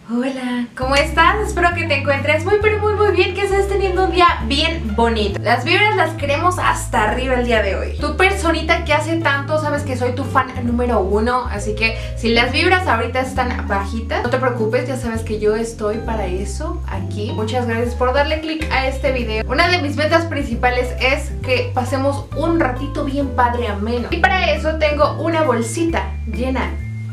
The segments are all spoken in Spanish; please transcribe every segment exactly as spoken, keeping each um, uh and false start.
Hola, ¿cómo estás? Espero que te encuentres muy pero muy muy bien, que estés teniendo un día bien bonito. Las vibras las queremos hasta arriba el día de hoy. Tu personita que hace tanto, sabes que soy tu fan número uno, así que si las vibras ahorita están bajitas, no te preocupes, ya sabes que yo estoy para eso aquí. Muchas gracias por darle click a este video. Una de mis metas principales es que pasemos un ratito bien padre ameno. Y para eso tengo una bolsita llena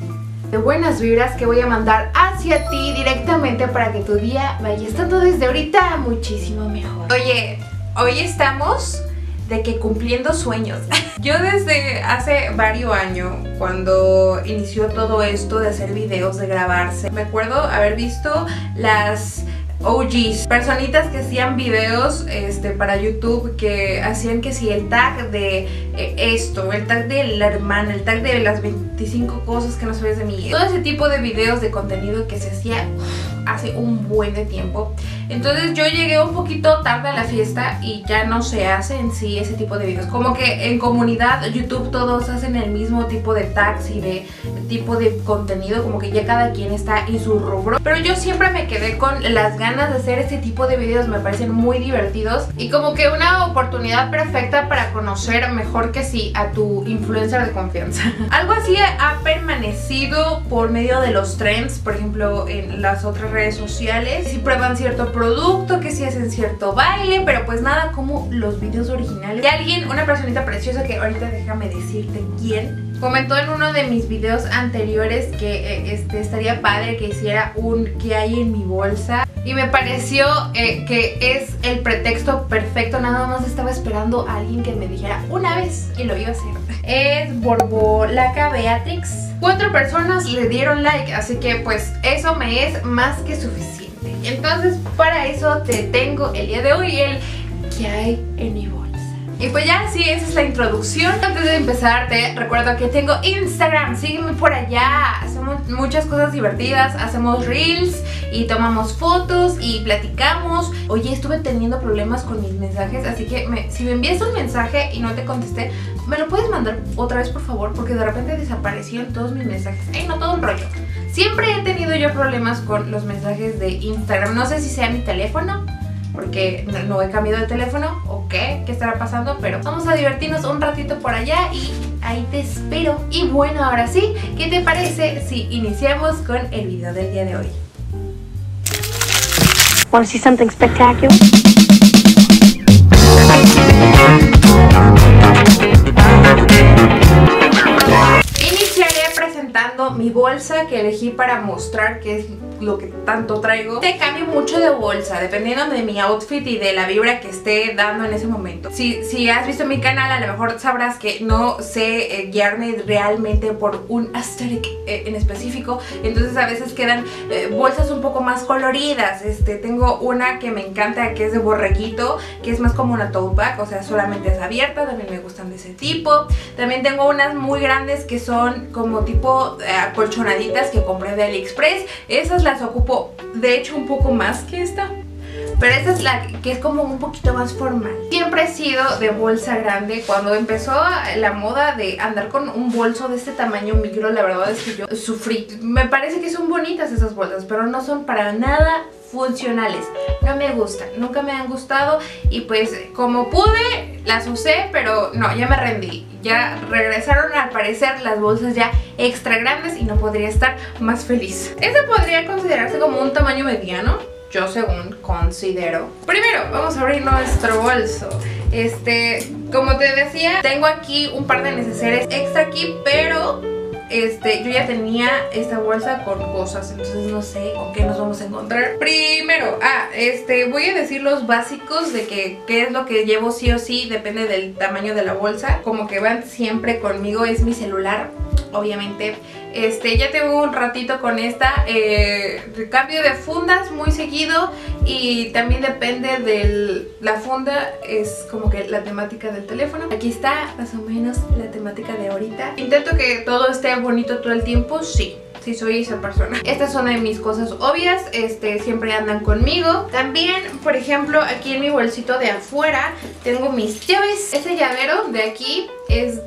de buenas vibras que voy a mandar hacia ti directamente para que tu día vaya estando desde ahorita muchísimo mejor. Oye, hoy estamos de que cumpliendo sueños. Yo desde hace varios años, cuando inició todo esto de hacer videos, de grabarse, me acuerdo haber visto las O Gs, personitas que hacían videos este, para YouTube, que hacían que si el tag de eh, esto, el tag de la hermana, el tag de las veinticinco cosas que no sabes de mí, todo ese tipo de videos de contenido que se hacía uf, hace un buen de tiempo. Entonces yo llegué un poquito tarde a la fiesta y ya no se hace en sí ese tipo de videos. Como que en comunidad YouTube todos hacen el mismo tipo de tags y de tipo de contenido, como que ya cada quien está en su rubro. Pero yo siempre me quedé con las ganas de hacer este tipo de videos, me parecen muy divertidos y como que una oportunidad perfecta para conocer mejor que sí a tu influencer de confianza. Algo así ha permanecido por medio de los trends, por ejemplo en las otras redes sociales. Si prueban cierto producto, que si hacen cierto baile, pero pues nada como los videos originales. Y alguien, una personita preciosa que ahorita déjame decirte quién, comentó en uno de mis videos anteriores que eh, este, estaría padre que hiciera un ¿qué hay en mi bolsa? Y me pareció eh, que es el pretexto perfecto. Nada más estaba esperando a alguien que me dijera una vez y lo iba a hacer. Es Borbolaca Beatrix. Cuatro personas le dieron like, así que pues eso me es más que suficiente. Entonces para eso te tengo el día de hoy el ¿qué hay en mi bolsa? Y pues ya, sí, esa es la introducción. Antes de empezar te recuerdo que tengo Instagram, sígueme por allá. Hacemos muchas cosas divertidas, hacemos reels y tomamos fotos y platicamos. Oye, estuve teniendo problemas con mis mensajes, así que me, si me envías un mensaje y no te contesté, ¿me lo puedes mandar otra vez por favor? Porque de repente desaparecieron todos mis mensajes. Ay, no, todo un rollo. Siempre he tenido yo problemas con los mensajes de Instagram. No sé si sea mi teléfono, porque no, no he cambiado de teléfono o qué, qué estará pasando, pero vamos a divertirnos un ratito por allá y ahí te espero. Y bueno, ahora sí, ¿qué te parece si iniciamos con el video del día de hoy? Want to see something spectacular? Iniciaré presentando mi bolsa que elegí para mostrar qué es lo que tanto traigo. Te cambio mucho de bolsa dependiendo de mi outfit y de la vibra que esté dando en ese momento. Si, si has visto mi canal, a lo mejor sabrás que no sé eh, guiarme realmente por un aesthetic eh, en específico. Entonces a veces quedan eh, bolsas un poco más coloridas. Este, tengo una que me encanta, que es de borreguito, que es más como una tote bag, o sea solamente es abierta. También me gustan de ese tipo. También tengo unas muy grandes que son como tipo eh, acolchonaditas que compré de AliExpress. Esas las ocupo de hecho un poco más que esta, pero esta es la que es como un poquito más formal. Siempre he sido de bolsa grande. Cuando empezó la moda de andar con un bolso de este tamaño micro, la verdad es que yo sufrí. Me parece que son bonitas esas bolsas, pero no son para nada funcionales. No me gustan, nunca me han gustado y pues como pude las usé, pero no, ya me rendí. Ya regresaron al parecer las bolsas ya extra grandes y no podría estar más feliz. Este podría considerarse como un tamaño mediano, yo según considero. Primero vamos a abrir nuestro bolso. Este, como te decía, tengo aquí un par de neceseres extra aquí, pero Este, yo ya tenía esta bolsa con cosas, entonces no sé con qué nos vamos a encontrar. Primero, ah, este, voy a decir los básicos de que qué es lo que llevo sí o sí, depende del tamaño de la bolsa. Como que van siempre conmigo es mi celular, obviamente. Este, ya tengo un ratito con esta, eh, cambio de fundas muy seguido y también depende de la funda, es como que la temática del teléfono. Aquí está más o menos la temática de ahorita. Intento que todo esté bonito todo el tiempo, sí. si soy esa persona. Estas son de mis cosas obvias, este, siempre andan conmigo. También, por ejemplo, aquí en mi bolsito de afuera tengo mis llaves. Este llavero de aquí es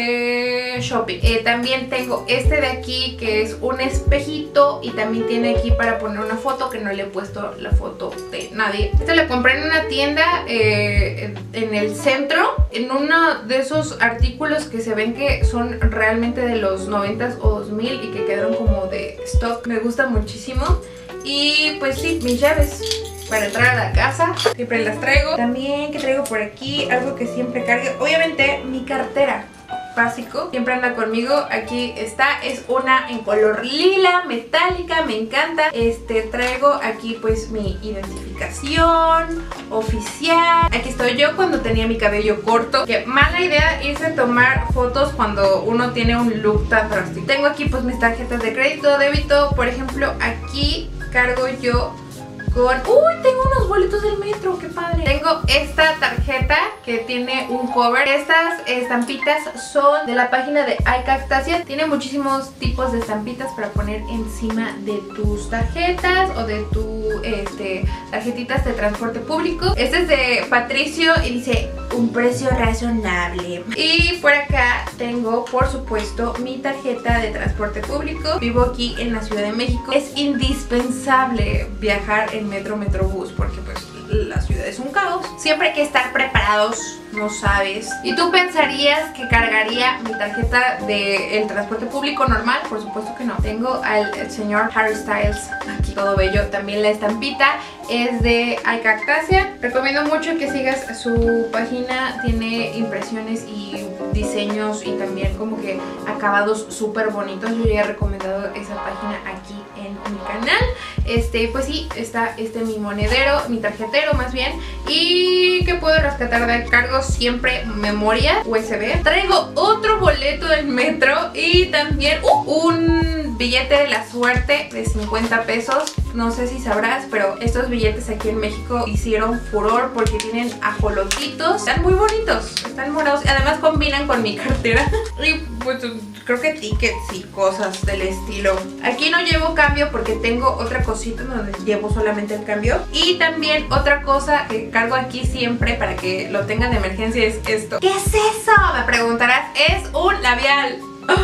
de Shopee. Eh, también tengo este de aquí que es un espejito y también tiene aquí para poner una foto, que no le he puesto la foto de nadie. Este lo compré en una tienda eh, en, en el centro, en uno de esos artículos que se ven que son realmente de los noventas o dos mil y que quedaron como de stock. Me gusta muchísimo. Y pues sí, mis llaves para entrar a la casa, siempre las traigo. También que traigo por aquí, algo que siempre cargue, obviamente mi cartera, básico, siempre anda conmigo. Aquí está, es una en color lila, metálica, me encanta. Este, traigo aquí pues mi identificación oficial. Aquí estoy yo cuando tenía mi cabello corto. Que mala idea irse a tomar fotos cuando uno tiene un look tan drástico. Tengo aquí pues mis tarjetas de crédito, débito. Por ejemplo, aquí cargo yo con... ¡Uy! Tengo unos boletos del metro, ¡qué padre! Tengo esta tarjeta que tiene un cover. Estas estampitas son de la página de iCactasia. Tiene muchísimos tipos de estampitas para poner encima de tus tarjetas o de tu este, tarjetitas de transporte público. Este es de Patricio y dice un precio razonable. Y por acá tengo, por supuesto, mi tarjeta de transporte público. Vivo aquí en la Ciudad de México. Es indispensable viajar en metro, metrobús, porque pues la ciudad es un caos. Siempre hay que estar preparados, no sabes. Y tú pensarías que cargaría mi tarjeta del transporte público normal. Por supuesto que no. Tengo al señor Harry Styles aquí, todo bello. También la estampita es de iCactasia. Recomiendo mucho que sigas su página. Tiene impresiones y diseños y también como que acabados súper bonitos. Yo ya he recomendado esa página aquí en mi canal. Este, pues sí, está este mi monedero, mi tarjetero más bien. Y que puedo rescatar de cargo siempre memoria U S B. Traigo otro boleto del metro y también uh, un billete de la suerte de cincuenta pesos. No sé si sabrás, pero estos billetes aquí en México hicieron furor porque tienen ajolotitos. Están muy bonitos, están morados. Además combinan con mi cartera. Y pues creo que tickets y cosas del estilo. Aquí no llevo cambio porque tengo otra cosita donde llevo solamente el cambio. Y también otra cosa que cargo aquí siempre para que lo tengan de emergencia es esto. ¿Qué es eso? Me preguntarás. Es un labial.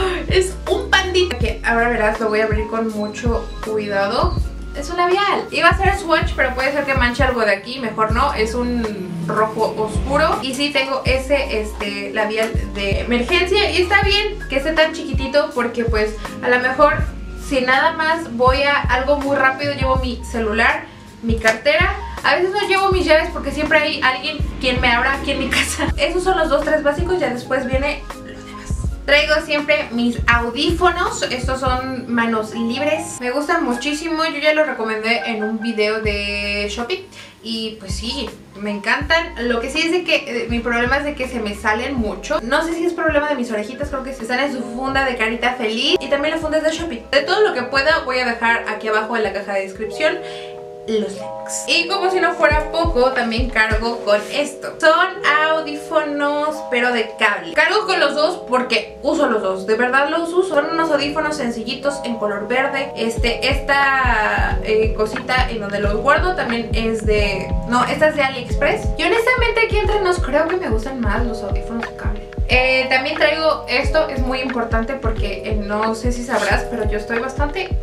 Es un pandita que ahora verás, lo voy a abrir con mucho cuidado. Es un labial. Iba a ser swatch, pero puede ser que manche algo de aquí. Mejor no, es un rojo oscuro. Y sí tengo ese este, labial de emergencia. Y está bien que esté tan chiquitito porque pues a lo mejor si nada más voy a algo muy rápido, llevo mi celular, mi cartera. A veces no llevo mis llaves porque siempre hay alguien quien me abra aquí en mi casa. Esos son los dos, tres básicos. Ya después viene lo demás. Traigo siempre mis audífonos. Estos son manos libres. Me gustan muchísimo. Yo ya los recomendé en un video de Shopee. Y pues sí, me encantan. Lo que sí es de que eh, mi problema es de que se me salen mucho. No sé si es problema de mis orejitas. Creo que se sale en su funda de carita feliz. Y también la funda es de Shopee. De todo lo que pueda voy a dejar aquí abajo en la caja de descripción los links. Y como si no fuera poco, también cargo con esto. Son audífonos pero de cable. Cargo con los dos porque uso los dos. De verdad los uso. Son unos audífonos sencillitos en color verde. Este, esta eh, cosita en donde los guardo también es de... No, esta es de AliExpress. Y honestamente aquí entre nos creo que me gustan más los audífonos de cable. Eh, también traigo esto, es muy importante porque eh, no sé si sabrás, pero yo estoy bastante...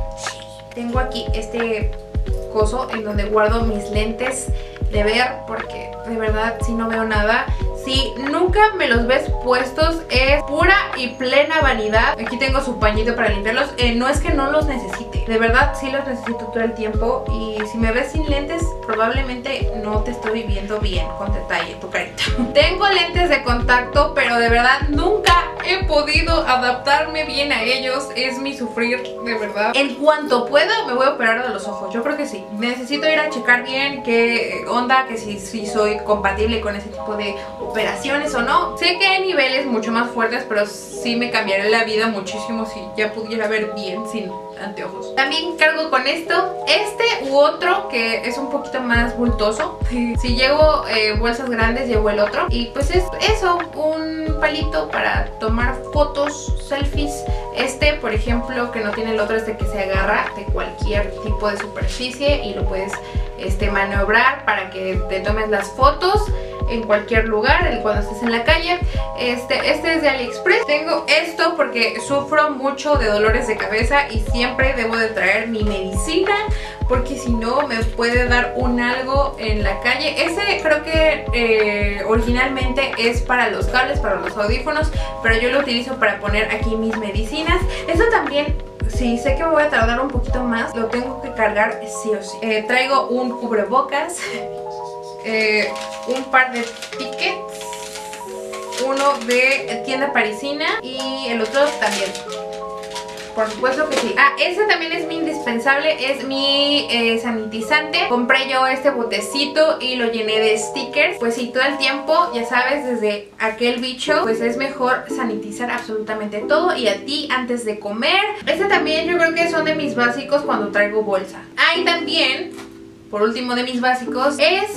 Tengo aquí este coso en donde guardo mis lentes de ver porque de verdad si no veo nada. Si nunca me los ves puestos es pura y plena vanidad. Aquí tengo su pañito para limpiarlos. eh, No es que no los necesite, de verdad sí los necesito todo el tiempo. Y si me ves sin lentes probablemente no te estoy viendo bien con detalle tu carita. Tengo lentes de contacto pero de verdad nunca he podido adaptarme bien a ellos. Es mi sufrir, de verdad. En cuanto pueda me voy a operar de los ojos. Yo creo que sí. Necesito ir a checar bien qué onda, que si, si soy compatible con ese tipo de operaciones o no. Sé que hay niveles mucho más fuertes, pero sí me cambiaría la vida muchísimo si ya pudiera ver bien sin anteojos. También cargo con esto, este u otro que es un poquito más bultoso. Si llevo eh, bolsas grandes llevo el otro. Y pues es eso, un palito para tomar fotos, selfies, Este, por ejemplo, que no tiene el otro, este que se agarra de cualquier tipo de superficie y lo puedes este, maniobrar para que te tomes las fotos en cualquier lugar, cuando estés en la calle. Este, este es de AliExpress. Tengo esto porque sufro mucho de dolores de cabeza y siempre debo de traer mi medicina, porque si no me puede dar un algo en la calle. Ese creo que eh, originalmente es para los cables, para los audífonos, pero yo lo utilizo para poner aquí mis medicinas. Esto también, sí, sé que me voy a tardar un poquito más, lo tengo que cargar sí o sí. Eh, traigo un cubrebocas, eh, un par de tickets, uno de tienda parisina y el otro también. Por supuesto que sí. Ah, ese también es mi indispensable, es mi eh, sanitizante. Compré yo este botecito y lo llené de stickers. Pues sí, todo el tiempo, ya sabes, desde aquel bicho, pues es mejor sanitizar absolutamente todo. Y a ti antes de comer. Este también yo creo que son de mis básicos cuando traigo bolsa. Ah, y también, por último de mis básicos, es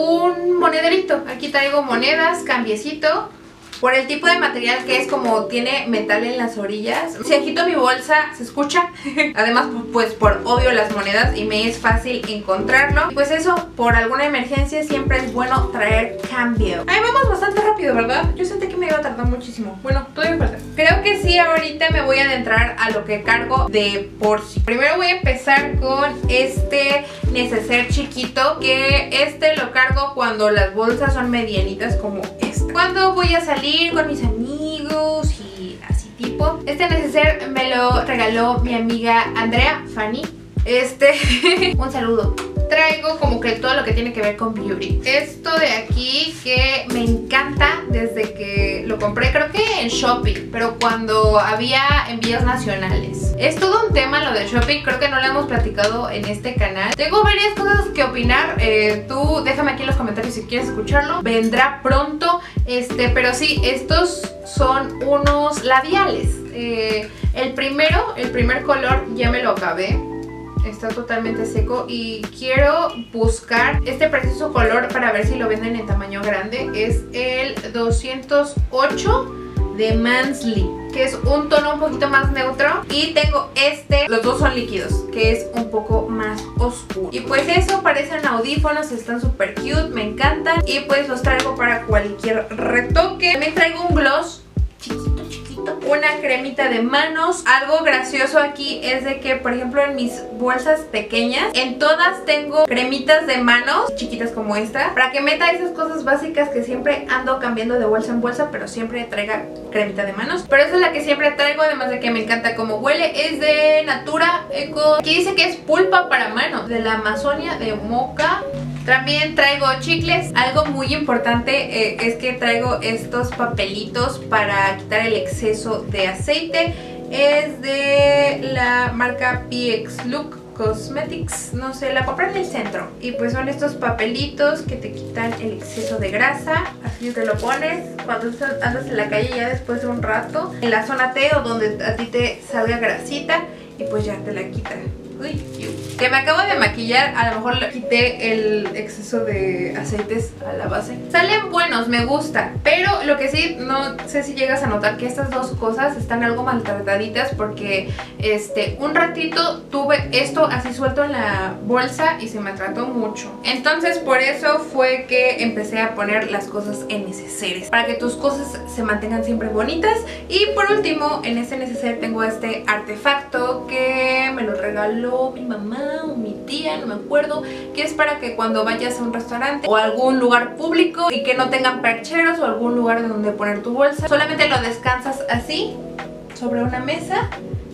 un monederito. Aquí traigo monedas, cambiecito. Por el tipo de material que es, como tiene metal en las orillas, si agito mi bolsa se escucha. Además, pues por obvio las monedas, y me es fácil encontrarlo. Y pues eso, por alguna emergencia siempre es bueno traer cambio. Ahí vamos bastante rápido, ¿verdad? Yo sentí que me iba a tardar muchísimo. Bueno, todavía falta. Creo que sí, ahorita me voy a adentrar a lo que cargo de por sí. Primero voy a empezar con este neceser chiquito, que este lo cargo cuando las bolsas son medianitas como esta. Cuando voy a salir con mis amigos y así tipo. Este neceser me lo regaló mi amiga Andrea, Fanny. Este, un saludo. Traigo como que todo lo que tiene que ver con beauty. Esto de aquí que me encanta desde que lo compré, creo que en Shopee, pero cuando había envíos nacionales. Es todo un tema lo de Shopee, creo que no lo hemos platicado en este canal. Tengo varias cosas que opinar, eh, tú déjame aquí en los comentarios si quieres escucharlo. Vendrá pronto, este, pero sí, estos son unos labiales. Eh, el primero, el primer color ya me lo acabé. Está totalmente seco y quiero buscar este precioso color para ver si lo venden en tamaño grande. Es el doscientos ocho de Mansley, que es un tono un poquito más neutro. Y tengo este, los dos son líquidos, que es un poco más oscuro. Y pues eso, parecen audífonos, están súper cute, me encantan. Y pues los traigo para cualquier retoque. También traigo un gloss chiquito, chiquito, una cremita de manos. Algo gracioso aquí es de que, por ejemplo, en mis bolsas pequeñas, en todas tengo cremitas de manos chiquitas como esta, para que meta esas cosas básicas que siempre ando cambiando de bolsa en bolsa, pero siempre traiga cremita de manos. Pero esa es la que siempre traigo, además de que me encanta cómo huele. Es de Natura Eco. Aquí dice que es pulpa para manos, de la Amazonia de Moca. También traigo chicles. Algo muy importante eh, es que traigo estos papelitos para quitar el exceso de aceite. Es de la marca P X Look Cosmetics, no sé, la compré en el centro. Y pues son estos papelitos que te quitan el exceso de grasa. Así te lo pones cuando andas en la calle, ya después de un rato, en la zona T o donde a ti te salga grasita, y pues ya te la quitan. Uy, que me acabo de maquillar, a lo mejor le quité el exceso de aceites a la base. Salen buenos, me gusta, pero lo que sí, no sé si llegas a notar que estas dos cosas están algo maltrataditas, porque este, un ratito tuve esto así suelto en la bolsa y se me trató mucho. Entonces por eso fue que empecé a poner las cosas en neceseres, para que tus cosas se mantengan siempre bonitas. Y por último, en este neceser tengo este artefacto que me lo regaló mi mamá o mi tía, no me acuerdo, que es para que cuando vayas a un restaurante o a algún lugar público y que no tengan percheros o algún lugar donde poner tu bolsa, solamente lo descansas así sobre una mesa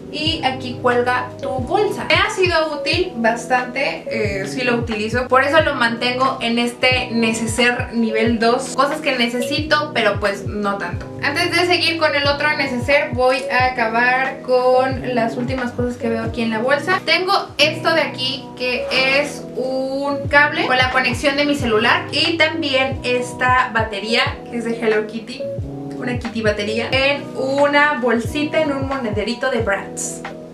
y aquí cuelga tu bolsa. Me ha sido útil bastante, eh, sí lo utilizo, por eso lo mantengo en este neceser nivel dos. Cosas que necesito, pero pues no tanto. Antes de seguir con el otro neceser, voy a acabar con las últimas cosas que veo aquí en la bolsa. Tengo esto de aquí, que es un cable con la conexión de mi celular, y también esta batería, que es de Hello Kitty, una Kitty batería, en una bolsita, en un monederito de Bratz.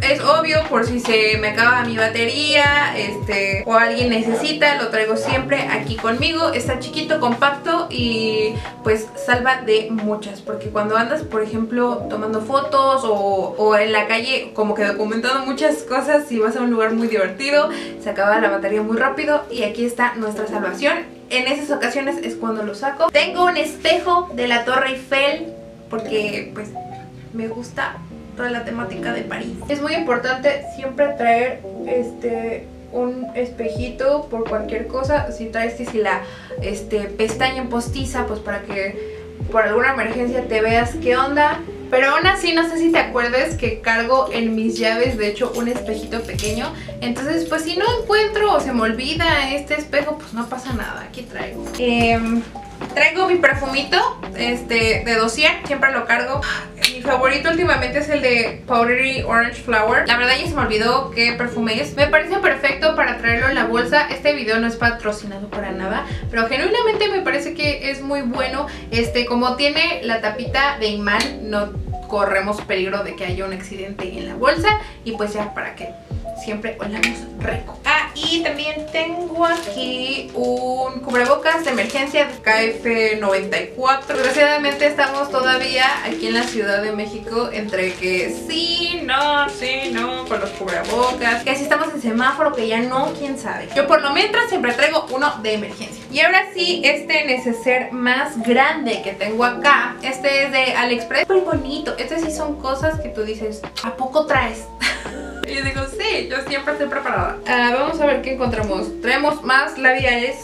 es obvio, por si se me acaba mi batería, este, o alguien necesita, lo traigo siempre aquí conmigo. Está chiquito, compacto y pues salva de muchas, porque cuando andas, por ejemplo, tomando fotos o, o en la calle como que documentando muchas cosas, si vas a un lugar muy divertido, se acaba la batería muy rápido y aquí está nuestra salvación. En esas ocasiones es cuando lo saco. Tengo un espejo de la Torre Eiffel porque pues me gusta toda la temática de París. Es muy importante siempre traer este un espejito por cualquier cosa. Si traes si la este, pestaña en postiza, pues para que por alguna emergencia te veas qué onda. Pero aún así, no sé si te acuerdes que cargo en mis llaves, de hecho, un espejito pequeño. Entonces, pues si no encuentro o se me olvida este espejo, pues no pasa nada. Aquí traigo. Eh, traigo mi perfumito este, de dossier, siempre lo cargo. Mi favorito últimamente es el de Powdery Orange Flower. La verdad ya se me olvidó qué perfume es. Me parece perfecto para traerlo en la bolsa. Este video no es patrocinado para nada, pero genuinamente me parece que es muy bueno. Este, como tiene la tapita de imán, no corremos peligro de que haya un accidente en la bolsa. Y pues ya para que siempre olamos rico. Ah, y también tengo aquí un cubrebocas de emergencia de K F noventa y cuatro. Desgraciadamente estamos todavía aquí en la Ciudad de México entre que sí, no, sí, no, con los cubrebocas, que si estamos en semáforo, que ya no, quién sabe. Yo por lo mientras siempre traigo uno de emergencia. Y ahora sí, este neceser más grande que tengo acá, este es de AliExpress, muy bonito. Este sí son cosas que tú dices, ¿a poco traes? Y yo digo, sí, yo siempre estoy preparada. uh, Vamos a ver qué encontramos. Traemos más labiales.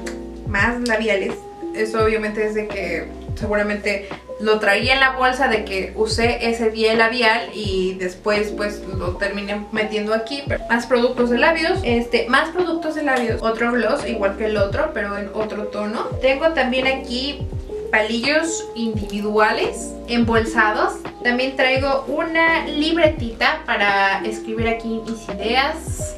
Más labiales. Eso obviamente es de que seguramente lo traía en la bolsa, de que usé ese día el labial y después pues lo terminé metiendo aquí. Pero más productos de labios. Este, más productos de labios. Otro gloss, igual que el otro, pero en otro tono. Tengo también aquí palillos individuales embolsados. También traigo una libretita para escribir aquí mis ideas.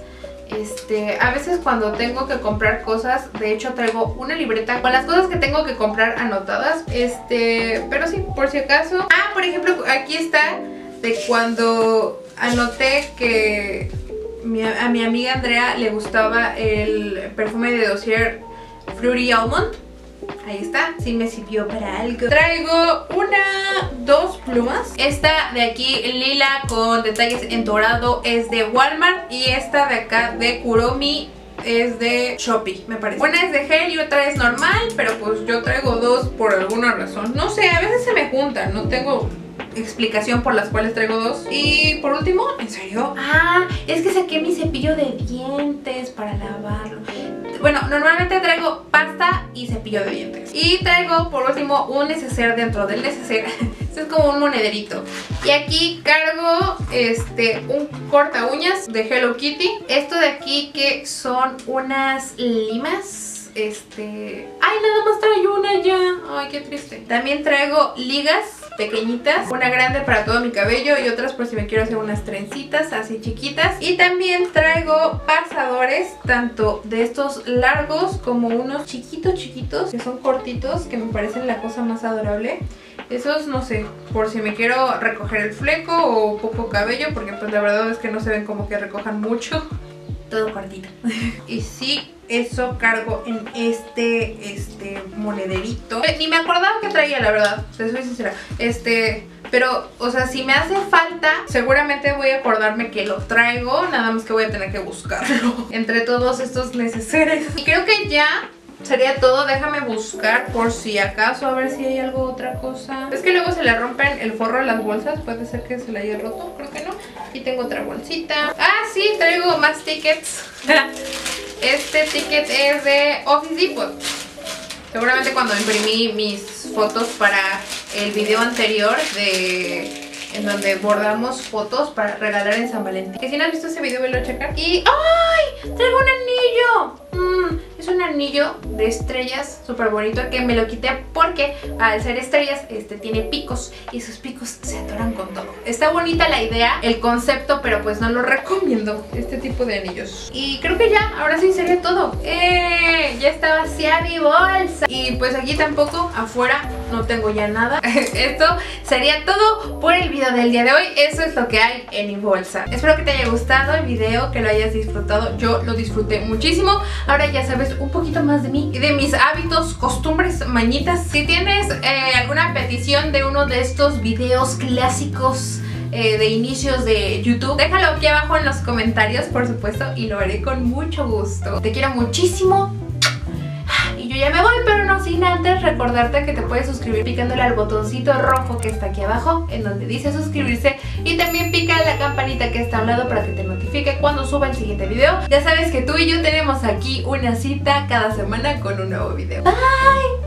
Este, a veces cuando tengo que comprar cosas, de hecho traigo una libreta con las cosas que tengo que comprar anotadas. Este, pero sí, por si acaso. Ah, por ejemplo, aquí está de cuando anoté que mi, a mi amiga Andrea le gustaba el perfume de dossier Fruity Almond. Ahí está, sí me sirvió para algo. Traigo una, dos plumas. Esta de aquí, lila con detalles en dorado, es de Walmart. Y esta de acá, de Kuromi, es de Shopee, me parece. Una es de gel y otra es normal, pero pues yo traigo dos por alguna razón. No sé, a veces se me juntan, no tengo explicación por las cuales traigo dos. Y por último, ¿en serio? Ah, es que saqué mi cepillo de dientes para lavarlo. Bueno, normalmente traigo pasta y cepillo de dientes. Y traigo por último un neceser dentro del neceser. Este es como un monederito. Y aquí cargo este un corta uñas de Hello Kitty. Esto de aquí que son unas limas. Este... ¡Ay, nada más traigo una ya! ¡Ay, qué triste! También traigo ligas pequeñitas, una grande para todo mi cabello y otras por si me quiero hacer unas trencitas así chiquitas. Y también traigo pasadores, tanto de estos largos como unos chiquitos chiquitos que son cortitos, que me parecen la cosa más adorable. Esos, no sé, por si me quiero recoger el fleco o poco cabello, porque pues la verdad es que no se ven como que recojan mucho. Todo cortito. Y sí, eso cargo en este este monederito. Ni me acordaba que traía, la verdad, te soy sincera. Este, pero, o sea, si me hace falta, seguramente voy a acordarme que lo traigo. Nada más que voy a tener que buscarlo entre todos estos neceseres. Y creo que ya sería todo. Déjame buscar por si acaso, a ver si hay algo, otra cosa. Es que luego se le rompen el forro a las bolsas. Puede ser que se le haya roto, creo que no. Aquí tengo otra bolsita. Ah, sí, traigo más tickets. Este ticket es de Office Depot. Seguramente cuando imprimí mis fotos para el video anterior de... en donde bordamos fotos para regalar en San Valentín. Que si no has visto ese video, velo a checar. Y... ¡ay! Traigo un anillo. Mm, es un anillo de estrellas, súper bonito, que me lo quité porque al ser estrellas este tiene picos y esos picos se atoran con todo. Está bonita la idea, el concepto, pero pues no lo recomiendo, este tipo de anillos. Y creo que ya, ahora sí sería todo. ¡Eh! Ya está vacía mi bolsa. Y pues aquí tampoco, afuera no tengo ya nada. Esto sería todo por el video del día de hoy. Eso es lo que hay en mi bolsa. Espero que te haya gustado el video, que lo hayas disfrutado. Yo lo disfruté muchísimo. Ahora ya sabes un poquito más de mí y de mis hábitos, costumbres, mañitas. Si tienes eh, alguna petición de uno de estos videos clásicos eh, de inicios de YouTube, déjalo aquí abajo en los comentarios, por supuesto, y lo haré con mucho gusto. Te quiero muchísimo. Y yo ya me voy, pero no sin antes recordarte que te puedes suscribir picándole al botoncito rojo que está aquí abajo, en donde dice suscribirse, y también pica la campanita que está a un lado para que te notifique cuando suba el siguiente video. Ya sabes que tú y yo tenemos aquí una cita cada semana con un nuevo video. Bye.